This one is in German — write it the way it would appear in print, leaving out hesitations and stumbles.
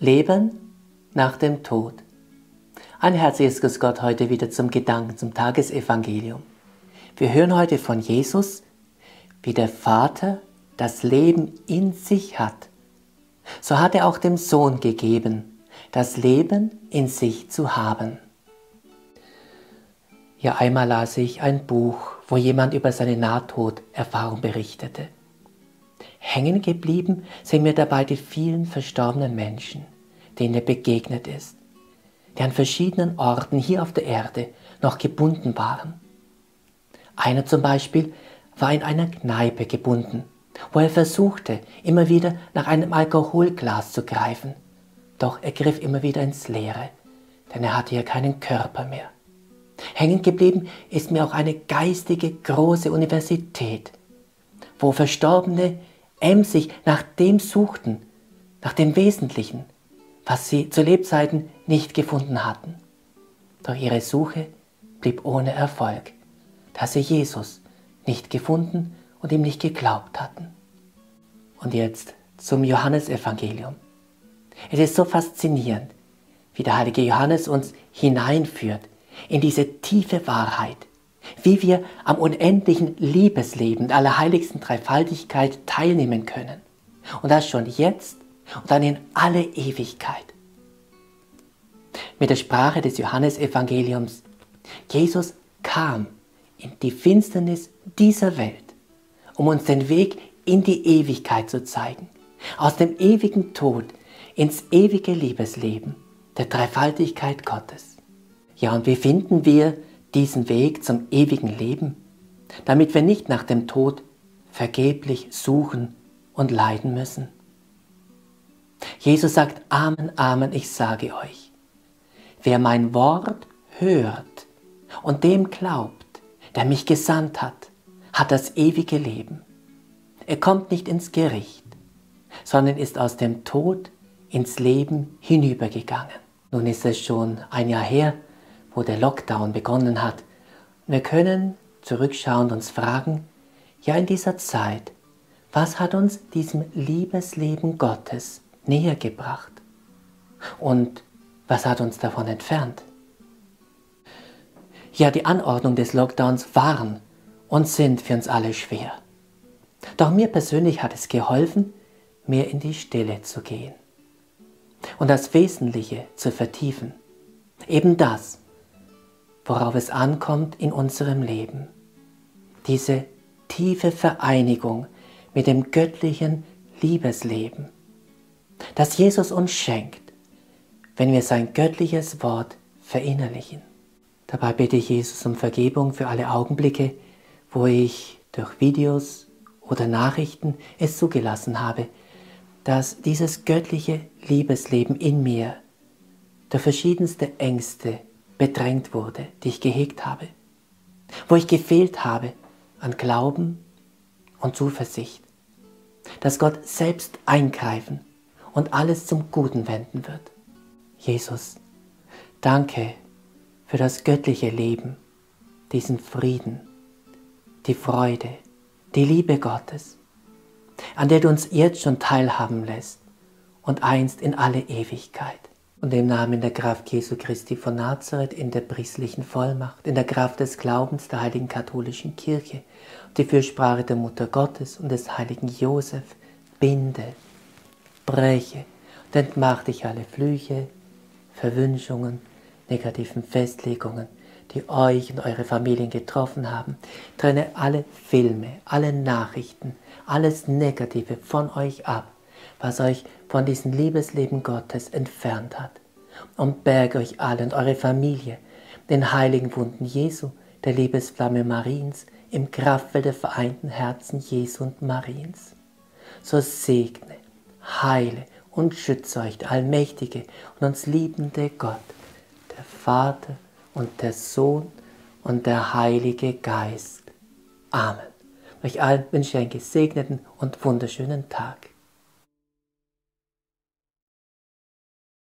Leben nach dem Tod. Ein herzliches Grüß Gott heute wieder zum Gedanken, zum Tagesevangelium. Wir hören heute von Jesus, wie der Vater das Leben in sich hat. So hat er auch dem Sohn gegeben, das Leben in sich zu haben. Ja, einmal las ich ein Buch, wo jemand über seine Nahtoderfahrung berichtete. Hängen geblieben sind mir dabei die vielen verstorbenen Menschen, denen er begegnet ist, die an verschiedenen Orten hier auf der Erde noch gebunden waren. Einer zum Beispiel war in einer Kneipe gebunden, wo er versuchte, immer wieder nach einem Alkoholglas zu greifen, doch er griff immer wieder ins Leere, denn er hatte ja keinen Körper mehr. Hängen geblieben ist mir auch eine geistige große Universität, wo Verstorbene emsig nach dem suchten, nach dem Wesentlichen, was sie zu Lebzeiten nicht gefunden hatten. Doch ihre Suche blieb ohne Erfolg, da sie Jesus nicht gefunden und ihm nicht geglaubt hatten. Und jetzt zum Johannesevangelium. Es ist so faszinierend, wie der heilige Johannes uns hineinführt in diese tiefe Wahrheit, wie wir am unendlichen Liebesleben der allerheiligsten Dreifaltigkeit teilnehmen können. Und das schon jetzt und dann in alle Ewigkeit. Mit der Sprache des Johannesevangeliums: Jesus kam in die Finsternis dieser Welt, um uns den Weg in die Ewigkeit zu zeigen, aus dem ewigen Tod ins ewige Liebesleben der Dreifaltigkeit Gottes. Ja, und wie finden wir diesen Weg zum ewigen Leben, damit wir nicht nach dem Tod vergeblich suchen und leiden müssen? Jesus sagt: Amen, Amen, ich sage euch, wer mein Wort hört und dem glaubt, der mich gesandt hat, hat das ewige Leben. Er kommt nicht ins Gericht, sondern ist aus dem Tod ins Leben hinübergegangen. Nun ist es schon ein Jahr her, wo der Lockdown begonnen hat. Wir können zurückschauen und uns fragen, ja, in dieser Zeit, was hat uns diesem Liebesleben Gottes näher gebracht? Und was hat uns davon entfernt? Ja, die Anordnung des Lockdowns waren und sind für uns alle schwer. Doch mir persönlich hat es geholfen, mehr in die Stille zu gehen und das Wesentliche zu vertiefen. Eben das, worauf es ankommt in unserem Leben. Diese tiefe Vereinigung mit dem göttlichen Liebesleben, das Jesus uns schenkt, wenn wir sein göttliches Wort verinnerlichen. Dabei bitte ich Jesus um Vergebung für alle Augenblicke, wo ich durch Videos oder Nachrichten es zugelassen habe, dass dieses göttliche Liebesleben in mir durch verschiedenste Ängste bedrängt wurde, die ich gehegt habe, wo ich gefehlt habe an Glauben und Zuversicht, dass Gott selbst eingreifen und alles zum Guten wenden wird. Jesus, danke für das göttliche Leben, diesen Frieden, die Freude, die Liebe Gottes, an der du uns jetzt schon teilhaben lässt und einst in alle Ewigkeit. Und im Namen der Kraft Jesu Christi von Nazareth, in der priestlichen Vollmacht, in der Kraft des Glaubens der heiligen katholischen Kirche, die Fürsprache der Mutter Gottes und des heiligen Josef, binde, breche und entmach dich alle Flüche, Verwünschungen, negativen Festlegungen, die euch und eure Familien getroffen haben. Trenne alle Filme, alle Nachrichten, alles Negative von euch ab, was euch von diesem Liebesleben Gottes entfernt hat. Und berge euch alle und eure Familie den heiligen Wunden Jesu, der Liebesflamme Mariens, im Kraftfeld der vereinten Herzen Jesu und Mariens. So segne, heile und schütze euch der allmächtige und uns liebende Gott, der Vater und der Sohn und der Heilige Geist. Amen. Euch allen wünsche ich einen gesegneten und wunderschönen Tag.